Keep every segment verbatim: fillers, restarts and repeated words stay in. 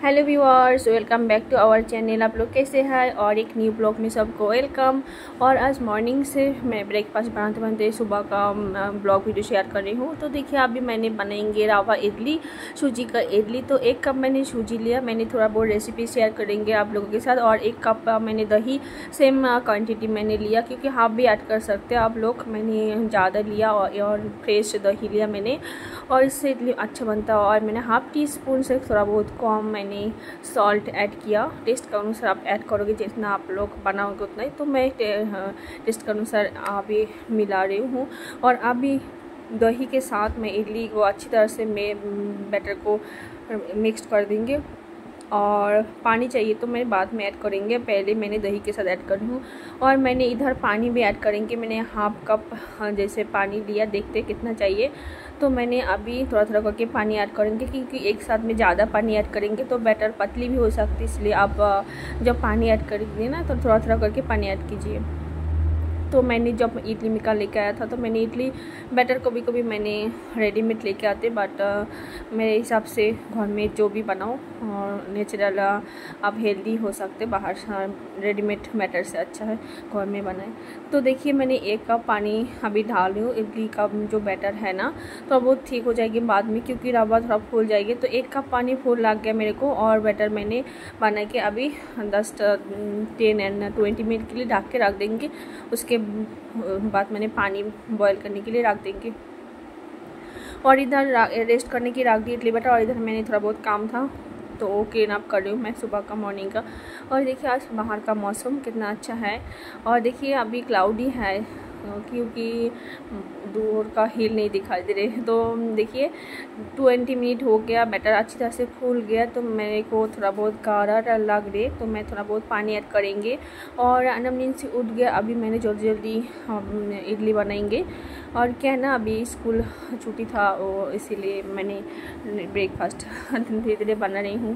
Hello viewers, welcome back to our channel. आप लोग कैसे हैं? और एक न्यू ब्लॉग में सबको वेलकम। और आज मॉर्निंग से मैं ब्रेकफास्ट बनाते बनाते सुबह का ब्लॉग वीडियो शेयर कर रही हूँ। तो देखिए अभी मैंने बनाएंगे रवा इडली, सूजी का इडली। तो एक कप मैंने सूजी लिया, मैंने थोड़ा बहुत रेसिपी शेयर करेंगे आप लोगों के साथ। और एक कप मैंने दही सेम क्वान्टिटी मैंने लिया, क्योंकि हाफ भी ऐड कर सकते हैं आप लोग। मैंने ज़्यादा लिया और, और फ्रेश दही लिया मैंने, और इससे इडली अच्छा बनता है। और मैंने हाफ टी स्पून से थोड़ा बहुत कम मैंने सॉल्ट ऐड किया। टेस्ट के अनुसार आप ऐड करोगे, जितना आप लोग बनाओगे उतना ही। तो मैं टेस्ट के अनुसार अभी मिला रही हूँ। और अभी दही के साथ मैं इडली को अच्छी तरह से मैं बैटर को मिक्स कर देंगे। और पानी चाहिए तो मैं बाद में ऐड करेंगे, पहले मैंने दही के साथ ऐड कर रही हूँ। और मैंने इधर पानी भी ऐड करेंगे। मैंने हाफ कप जैसे पानी लिया, देखते कितना चाहिए। तो मैंने अभी थोड़ा थोड़ा करके पानी ऐड करेंगे, क्योंकि एक साथ में ज़्यादा पानी ऐड करेंगे तो बैटर पतली भी हो सकती है। इसलिए आप जब पानी ऐड करेंगे ना तो थोड़ा थोड़ा करके पानी ऐड कीजिए। तो मैंने जब इडली मेकर लेके आया था तो मैंने इडली बैटर कभी कभी मैंने रेडीमेड लेके आते, बट मेरे हिसाब से घर में जो भी बनाओ और नेचुरल आप हेल्दी हो सकते, बाहर रेडीमेड बैटर से अच्छा है घर में बनाए। तो देखिए मैंने एक कप पानी अभी डाल रही हूँ। इडली का जो बैटर है ना तो वो ठीक हो जाएगी बाद में, क्योंकि रवा थोड़ा फूल जाएगी। तो एक कप पानी फूल लग गया मेरे को। और बैटर मैंने बना के अभी दस टेन एंड ट्वेंटी मिनट के लिए ढक के रख देंगे। उसके बाद मैंने पानी बॉईल करने के लिए रख देंगे। और इधर रेस्ट करने की रख दी इडली बैटर। और इधर मैंने थोड़ा बहुत काम था तो वो क्लीन अप कर रही हूँ मैं सुबह का, मॉर्निंग का। और देखिए आज बाहर का मौसम कितना अच्छा है। और देखिए अभी क्लाउडी है, क्योंकि दूर का हिल नहीं दिखाई दे रहे। तो देखिए ट्वेंटी मिनट हो गया, बैटर अच्छी तरह से फूल गया। तो मेरे को थोड़ा बहुत गाढ़ा लग रहे, तो मैं थोड़ा बहुत पानी ऐड करेंगे। और अनम नींद से उठ गया, अभी मैंने जल्दी जल्दी हम इडली बनाएंगे। और क्या है ना, अभी स्कूल छुट्टी था वो, इसीलिए मैंने ब्रेकफास्ट धीरे धीरे बना रही हूँ।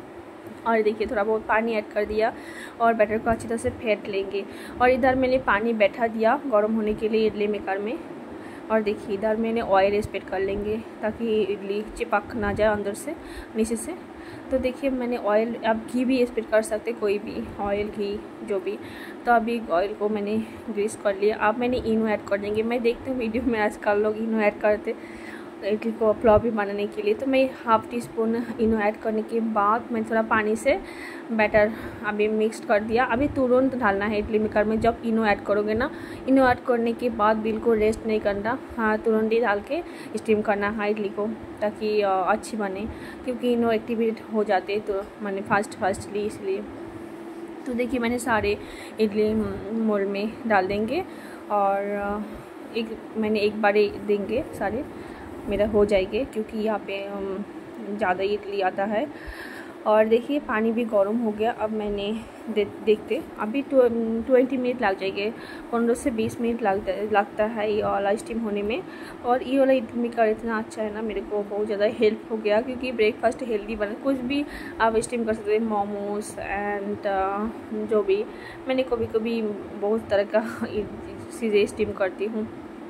और देखिए थोड़ा बहुत पानी ऐड कर दिया और बैटर को अच्छी तरह से फेंट लेंगे। और इधर मैंने पानी बैठा दिया गर्म होने के लिए इडली मेकर में। और देखिए इधर मैंने ऑयल स्प्रेड कर लेंगे, ताकि इडली चिपक ना जाए अंदर से नीचे से। तो देखिए मैंने ऑयल, आप घी भी स्प्रेड कर सकते, कोई भी ऑयल घी जो भी। तो अभी ऑयल को मैंने ग्रीस कर लिया। अब मैंने इनो ऐड कर देंगे। मैं देखती हूँ वीडियो में आजकल लोग इनो ऐड करते इडली को फ्लॉपी बनाने के लिए। तो मैं half teaspoon Eno add करने के बाद मैं थोड़ा पानी से बैटर अभी मिक्स कर दिया। अभी तुरंत डालना है इडली मेकर में। जब इनो ऐड करोगे ना, इनो ऐड करने के बाद बिल्कुल रेस्ट नहीं करना, हाँ तुरंत ही डाल के स्टीम करना है इडली को, ताकि अच्छी बने। क्योंकि इनो एक्टिवेट हो जाते तो मैंने फास्ट फास्टली इसलिए। तो देखिए मैंने सारे इडली मोल्ड में डाल देंगे। और एक मैंने एक बार देंगे सारे, मेरा हो जाएंगे, क्योंकि यहाँ पे ज़्यादा इडली आता है। और देखिए पानी भी गर्म हो गया। अब मैंने दे, देखते अभी ट्वेंटी मिनट लग जाएंगे, पंद्रह से बीस मिनट लगता लगता है ये वाला स्टीम होने में। और ये वाला इडली मेकर इतना अच्छा है ना, मेरे को बहुत ज़्यादा हेल्प हो गया, क्योंकि ब्रेकफास्ट हेल्दी बना, कुछ भी आप स्टीम कर सकते हैं, मोमोज एंड जो भी। मैंने कभी कभी बहुत तरह का चीज़ें स्टीम करती हूँ।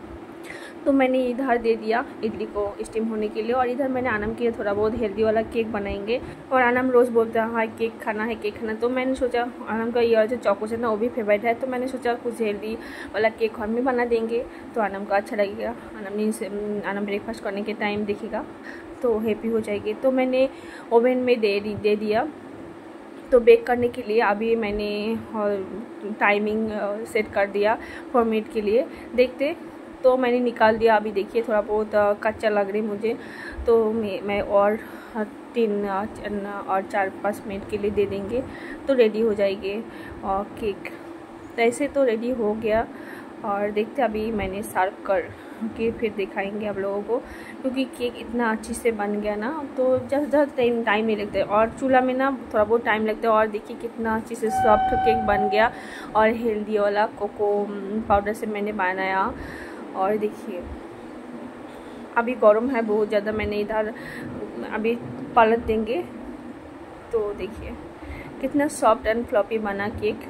तो मैंने इधर दे दिया इडली को स्टीम होने के लिए। और इधर मैंने आनम के लिए थोड़ा बहुत हेल्दी वाला केक बनाएंगे। और आनम रोज़ बोलता है हाँ केक खाना है केक खाना। तो मैंने सोचा आनम का ये वाला जो चॉको है ना वो भी फेवरेट है, तो मैंने सोचा कुछ हेल्दी वाला केक घर में बना देंगे तो आनम को अच्छा लगेगा। आनम ने आनम ब्रेकफास्ट करने के टाइम देखेगा तो हैप्पी हो जाएगी। तो मैंने ओवन में दे दे दिया। तो बेक करने के लिए अभी मैंने टाइमिंग सेट कर दिया फोर मिनट के लिए, देखते। तो मैंने निकाल दिया। अभी देखिए थोड़ा बहुत कच्चा लग रही मुझे, तो मैं मैं और तीन और चार पाँच मिनट के लिए दे देंगे तो रेडी हो जाएगी और केक। तो ऐसे तो रेडी हो गया। और देखते अभी मैंने सर्व कर के फिर दिखाएंगे आप लोगों को, क्योंकि केक इतना अच्छे से बन गया ना, तो जस्ट जस्ट टाइम टाइम नहीं लगता है। और चूल्हा में ना थोड़ा बहुत टाइम लगता है। और देखिए कितना अच्छे से सॉफ्ट केक बन गया। और हेल्दी वाला कोको पाउडर से मैंने बनाया। और देखिए अभी गरम है बहुत ज़्यादा, मैंने इधर अभी पलट देंगे। तो देखिए कितना सॉफ्ट एंड फ्लॉपी बना केक।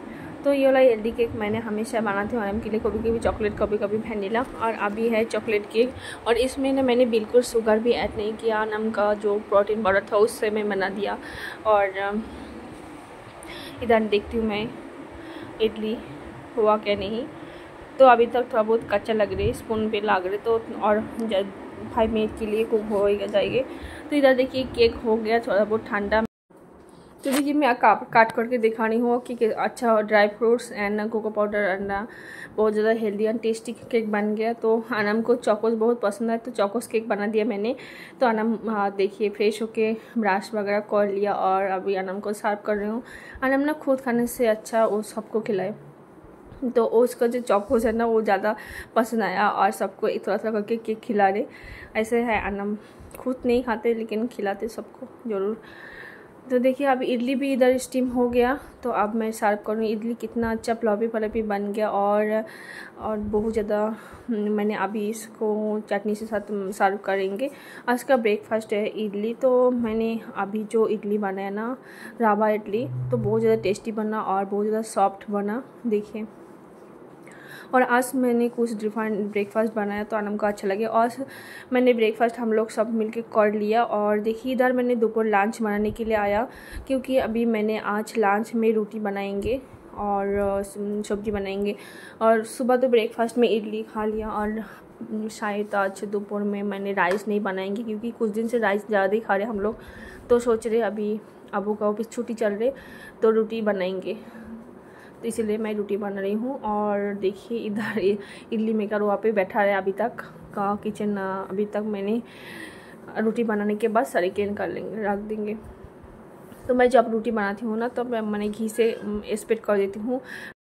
तो ये वाला हेल्दी केक मैंने हमेशा बनाती हूँ आनम के लिए, कभी कभी चॉकलेट कभी कभी वैनिला, और अभी है चॉकलेट केक। और इसमें ना मैंने बिल्कुल शुगर भी ऐड नहीं किया, आनम का जो प्रोटीन पाउडर था उससे मैं बना दिया। और इधर देखती हूँ मैं इडली हुआ क्या नहीं, तो अभी तक थोड़ा बहुत कच्चा लग रही है, स्पून पे लग रहे, तो और फाइव मिनट के लिए कुक हो जाएंगे। तो इधर देखिए केक हो गया थोड़ा बहुत ठंडा। तो देखिए मैं काट काट करके दिखा रही हूँ कि अच्छा dry fruits and cocoa powder and बहुत ज़्यादा हेल्दी एंड टेस्टी केक बन गया। तो आनम को चॉकोस बहुत पसंद है, तो चॉकोस केक बना दिया मैंने। तो आनम देखिए फ्रेश होके ब्रश वगैरह कर लिया और अभी आनम को सर्व कर रही हूँ। आनम ना खुद खाने से अच्छा वो सबको खिलाए, तो उसका जो चॉकोस है ना वो ज़्यादा पसंद आया और सबको थोड़ा थोड़ा करके केक खिला रहे। ऐसे है आनम खुद नहीं खाते लेकिन खिलाते सबको ज़रूर। तो देखिए अब इडली भी इधर स्टीम हो गया, तो अब मैं सर्व करूँ। इडली कितना अच्छा फ्लॉपी फ्लॉपी बन गया और और बहुत ज़्यादा मैंने अभी इसको चटनी से साथ सर्व करेंगे। आज का ब्रेकफास्ट है इडली। तो मैंने अभी जो इडली बनाया ना रवा इडली, तो बहुत ज़्यादा टेस्टी बना और बहुत ज़्यादा सॉफ्ट बना देखिए। और आज मैंने कुछ डिफरेंट ब्रेकफास्ट बनाया तो आनम को अच्छा लगे, और मैंने ब्रेकफास्ट हम लोग सब मिलके कर लिया। और देखिए इधर मैंने दोपहर लंच बनाने के लिए आया, क्योंकि अभी मैंने आज लंच में रोटी बनाएंगे और सब्जी बनाएंगे। और सुबह तो ब्रेकफास्ट में इडली खा लिया, और शायद आज दोपहर में मैंने राइस नहीं बनाएंगे, क्योंकि कुछ दिन से राइस ज़्यादा ही खा रहे हम लोग। तो सोच रहे अभी अबू का ऑफिस छुट्टी चल रही, तो रोटी बनाएंगे, तो इसीलिए मैं रोटी बना रही हूँ। और देखिए इधर इडली मेकर वहाँ पे बैठा है अभी तक का किचन। अभी तक मैंने रोटी बनाने के बाद सरीके कर लेंगे रख देंगे। तो मैं जब रोटी बनाती हूँ ना तो मैं मैंने घी से स्प्रेड कर देती हूँ,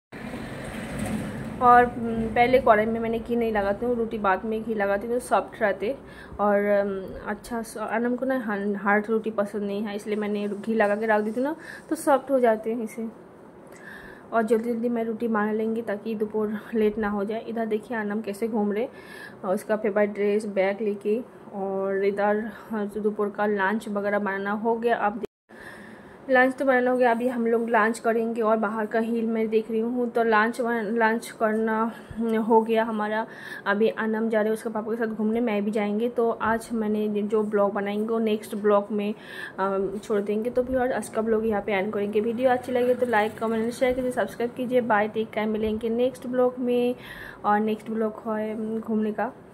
और पहले कढ़ाई में मैंने घी नहीं लगाती हूँ, रोटी बाद में घी लगाती हूँ तो सॉफ्ट रहते। और अच्छा आनम को ना हार्ड रोटी पसंद नहीं है, इसलिए मैंने घी लगा के रख देती हूँ ना तो सॉफ्ट हो जाते हैं इसे। और जल्दी जल्दी मैं रोटी बना लेंगी ताकि दोपहर लेट ना हो जाए। इधर देखिए आनम कैसे घूम रहे, और उसका फेवरेट ड्रेस बैग लेके। और इधर दोपहर का लंच वगैरह बनाना हो गया। अब लंच तो बनाना हो गया, अभी हम लोग लंच करेंगे। और बाहर का हिल मैं देख रही हूँ, तो लंच लंच करना हो गया हमारा। अभी आनम जा रहे हैं उसके पापा के साथ घूमने, मैं भी जाएंगे। तो आज मैंने जो ब्लॉग बनाएंगे वो नेक्स्ट ब्लॉग में छोड़ देंगे। तो भी और आज का ब्लॉग यहाँ पे एंड करेंगे। वीडियो अच्छी लगे तो लाइक कमेंट शेयर कीजिए, सब्सक्राइब कीजिए। बाय टेक केयर, मिलेंगे नेक्स्ट ब्लॉग में। और नेक्स्ट ब्लॉग है घूमने का।